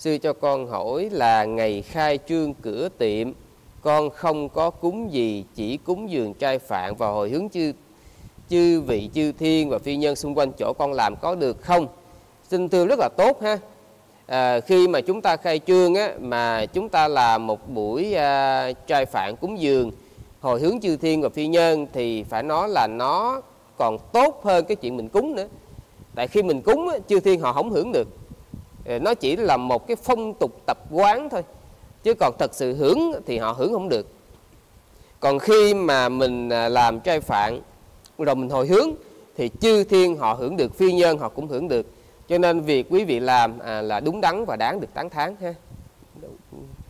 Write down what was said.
Sư cho con hỏi là ngày khai trương cửa tiệm, con không có cúng gì, chỉ cúng dường trai phạn và hồi hướng chư vị chư thiên và phi nhân xung quanh chỗ con làm có được không? Xin thưa rất là tốt ha. Khi mà chúng ta khai trương á, mà chúng ta làm một buổi trai phạn cúng dường hồi hướng chư thiên và phi nhân thì phải nói là nó còn tốt hơn cái chuyện mình cúng nữa. Tại khi mình cúng á, chư thiên họ không hưởng được, nó chỉ là một cái phong tục tập quán thôi, chứ còn thật sự hưởng thì họ hưởng không được. Còn khi mà mình làm trai phạn rồi mình hồi hướng thì chư thiên họ hưởng được, phi nhân họ cũng hưởng được. Cho nên việc quý vị làm là đúng đắn và đáng được tán thán ha.